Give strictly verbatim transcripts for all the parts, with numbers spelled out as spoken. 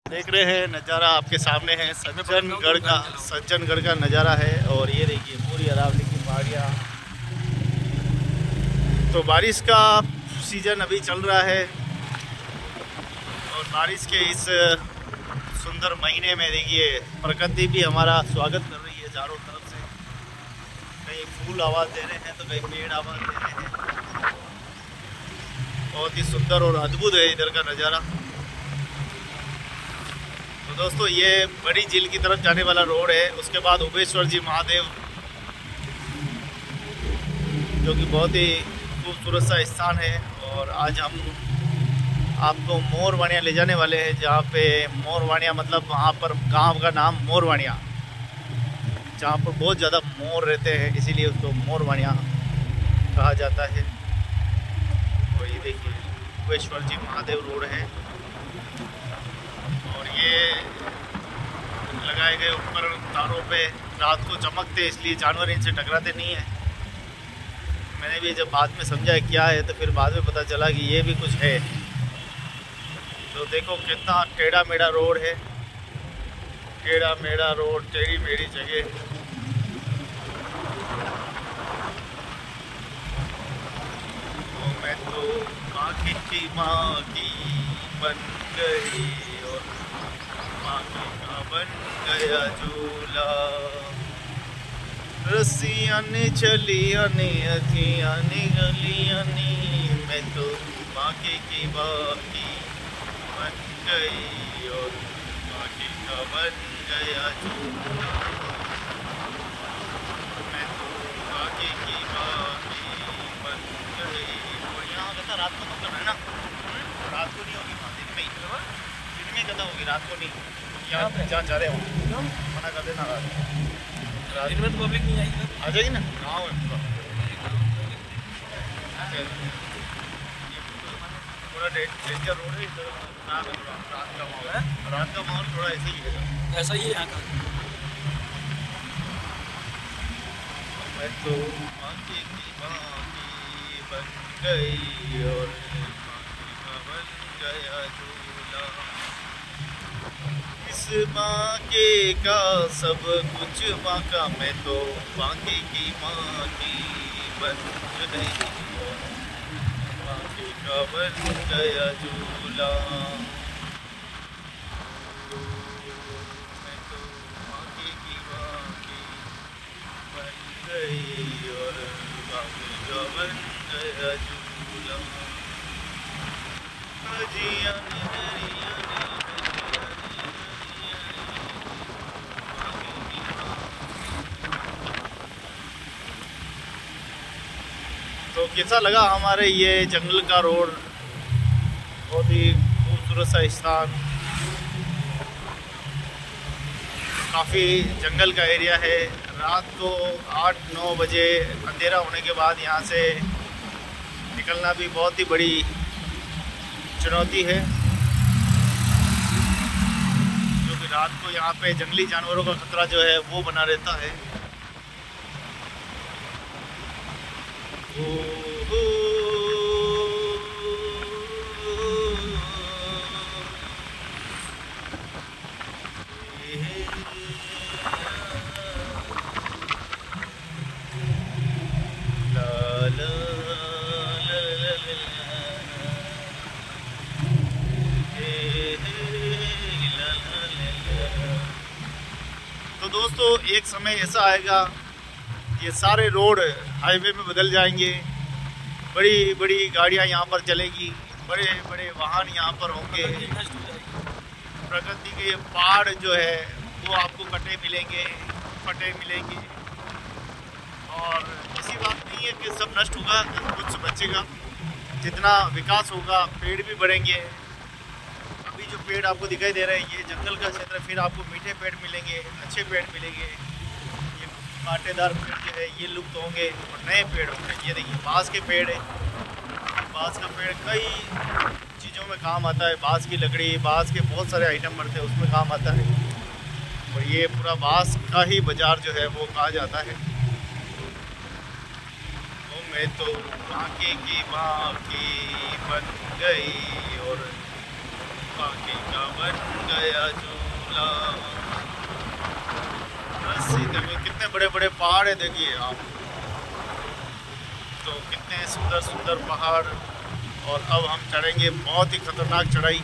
देख रहे हैं नज़ारा आपके सामने है सज्जनगढ़ का सज्जनगढ़ का नज़ारा है। और ये देखिए पूरी अरावली की पहाड़ियाँ। तो बारिश का सीज़न अभी चल रहा है और बारिश के इस सुंदर महीने में देखिए प्रकृति भी हमारा स्वागत कर रही है चारों तरफ से। कहीं फूल आवाज़ दे रहे हैं तो कहीं पेड़ आवाज़ दे रहे हैं। बहुत ही सुंदर और अद्भुत है इधर का नज़ारा। तो दोस्तों ये बड़ी झील की तरफ जाने वाला रोड है। उसके बाद उमेश्वर जी महादेव जो कि बहुत ही खूबसूरत सा स्थान है। और आज हम आपको मोरवाणिया ले जाने वाले हैं, जहाँ पे मोरवाणिया मतलब वहाँ पर गांव का नाम मोरवाणिया, जहाँ पर बहुत ज़्यादा मोर रहते हैं, इसीलिए उसको मोरवाणिया कहा जाता है। और ये देखिए उमेश्वर जी महादेव रोड है और ये लगाए गए ऊपर तारों पे रात को चमकते, इसलिए जानवर इनसे टकराते नहीं है। मैंने भी जब बाद में समझा क्या है तो फिर बाद में पता चला कि ये भी कुछ है। तो देखो कितना टेढ़ा मेढ़ा रोड है, टेढ़ा मेढ़ा रोड, टेढ़ी मेढ़ी जगह। तो मैं तो माँ की की माँ की बन गई और माँ की का बन गया झूला। रस्सियाँ ने चलियाँ ने अखियाँ ने गलियाँ ने, मैं तो माँ की की बाकी बन गई और माँ की का बन गया झूला। मैं तो माँ की की बाकी बन गई। और यहाँ कहता रात को तो करना है ना, रात को नहीं होगी वहाँ, दिन में ही दिन में कथा होगी, रात को नहीं। यहाँ जहाँ जा रहे हो मना कर देना, रात दिन में तो पब्लिक नहीं आएगी, आ जाएगी ना। गाँव है पूरा पूरा डेंजर रोड है इधर। रात का माहौल है, रात का माहौल थोड़ा ऐसे ही है, ऐसा ही है यहाँ का। मैं तो बाकी की बाकी बन गई और बाकी का बन गया झूला। इस बाके का सब कुछ बाका, मैं तो बाकी की बाकी बन गई और बाकी का बन गया झूला। मैं तो बाकी की बाकी बन गई और बाकी का बन गया झूला। जिया तो कैसा लगा हमारे ये जंगल का रोड? बहुत ही खूबसूरत सा स्थान, काफ़ी जंगल का एरिया है। रात को आठ नौ बजे अंधेरा होने के बाद यहाँ से निकलना भी बहुत ही बड़ी चुनौती है, क्योंकि रात को यहाँ पे जंगली जानवरों का खतरा जो है वो बना रहता है। तो दोस्तों एक समय ऐसा आएगा ये सारे रोड हाईवे में बदल जाएंगे, बड़ी बड़ी गाड़ियां यहाँ पर चलेगी, बड़े बड़े वाहन यहाँ पर होंगे। प्रकृति के ये पहाड़ जो है वो आपको कटे मिलेंगे, फटे मिलेंगे। और ऐसी बात नहीं है कि सब नष्ट होगा, कुछ बचेगा। जितना विकास होगा पेड़ भी बढ़ेंगे। अभी जो पेड़ आपको दिखाई दे रहे हैं ये जंगल का क्षेत्र, फिर आपको मीठे पेड़ मिलेंगे, अच्छे पेड़ मिलेंगे। ये कांटेदार पेड़ जो है ये लुप्त होंगे और नए पेड़ होंगे। ये देखिए बाँस के पेड़ है, बाँस का पेड़ कई चीज़ों में काम आता है। बाँस की लकड़ी, बाँस के बहुत सारे आइटम बनते हैं, उसमें काम आता है। और ये पूरा बाँस का ही बाज़ार जो है वो कहा जाता है। तो मैं तो बाकी की बाकी बन गई और पाके का बन गया झूला। बस देखो कितने बड़े बड़े पहाड़ है, देखिए आप, तो कितने सुंदर सुंदर पहाड़। और अब हम चढ़ेंगे बहुत ही खतरनाक चढ़ाई,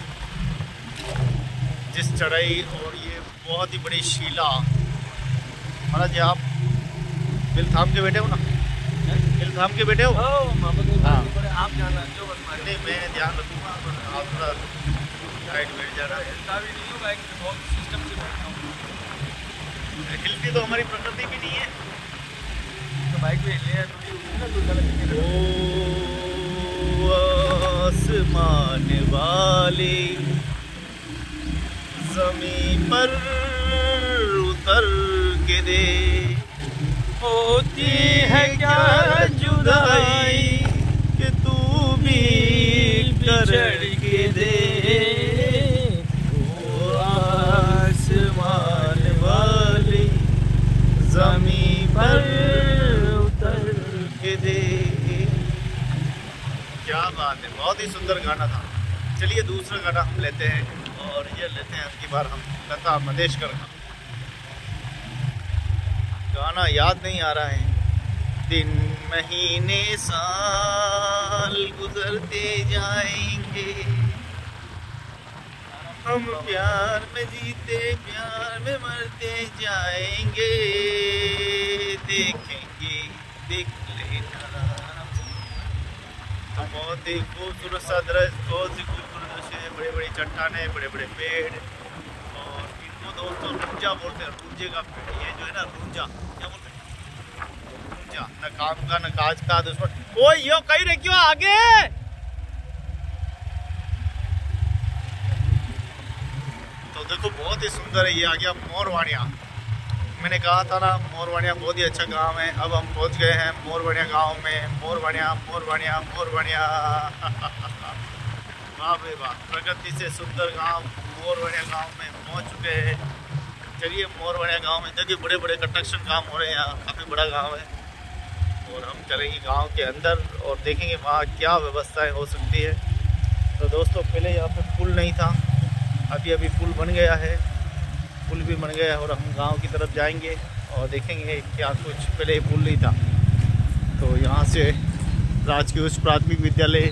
जिस चढ़ाई, और ये बहुत ही बड़ी शिला। महाराज जी आप बिल थाम के बैठे हो ना, बिल थाम के बैठे हो? हाँ, आप जाना जो नहीं मैं ध्यान रखूँगा, आप थोड़ा साइड बैठ जाना। बहुत सिस्टम से बैठता हूँ, हिलती तो हमारी प्रकृति भी नहीं है, तो बाइक में हिले थोड़ी। ओ आसमान वाले ज़मीं पर उतर के दे, होती है क्या जुदाई कि तू भी कर के दे। ओ आसमान वाले ज़मीं पर उतर के दे। क्या बात है, बहुत ही सुंदर गाना था। चलिए दूसरा गाना हम लेते हैं, और ये लेते हैं अब की बार हम लता मंगेशकर का गाना, याद नहीं आ रहा है। दिन महीने साल गुजरते जाएंगे, हम प्यार में जीते प्यार में मरते जाएंगे, देखेंगे देख लेना। तो बहुत ही खूबसूरत सा दृश्य, बहुत ही खूबसूरत दृश्य है, बड़े बड़े चट्टाने, बड़े बड़े पेड़, और इनको दोस्तों रूंजा बोलते हैं। रूंजे का पेड़, ये जो है ना रूंजा, क्या बोलते हैं, रूंजा, न काम का न काज का दुश्मन। ओ यो कहीं रह क्यों आगे। तो देखो बहुत ही सुंदर है, ये आ गया मोरवाड़िया। मैंने कहा था ना मोरवाड़िया बहुत ही अच्छा गांव है। अब हम पहुंच गए हैं मोरवाड़िया गांव में। मोरवाड़िया मोरवाड़िया मोरवाड़िया वाह भाई वाह, प्रकृति से सुंदर गांव मोरवाड़िया गांव में पहुंच चुके हैं। चलिए मोरवाड़िया गांव में देखिए बड़े बड़े कंस्ट्रक्शन काम हो रहे हैं, यहाँ काफ़ी बड़ा गांव है। और हम चलेंगे गांव के अंदर और देखेंगे वहाँ क्या व्यवस्थाएं हो सकती है। तो दोस्तों पहले यहाँ पे पुल नहीं था, अभी अभी पुल बन गया है, पुल भी बन गया है, और हम गांव की तरफ जाएंगे और देखेंगे क्या कुछ, पहले पुल नहीं था। तो यहाँ से राजकीय उच्च प्राथमिक विद्यालय,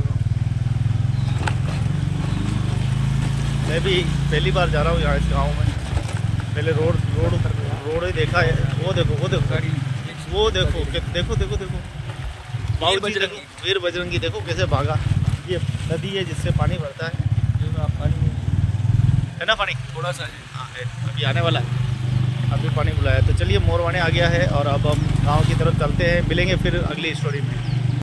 मैं भी पहली बार जा रहा हूँ यहाँ इस गांव में। पहले रोड रोड रोड ही देखा है। वो देखो वो देखो वो देखो देखो देखो देखो बाबू जी, देखो वीर बजरंगी, देखो कैसे भागा। ये नदी है जिससे पानी भरता है, पानी है ना, पानी थोड़ा सा हाँ है, अभी आने वाला है, अभी पानी बुलाया। तो चलिए मोरवाड़िया आ गया है, और अब हम गांव की तरफ चलते हैं, मिलेंगे फिर अगली स्टोरी में।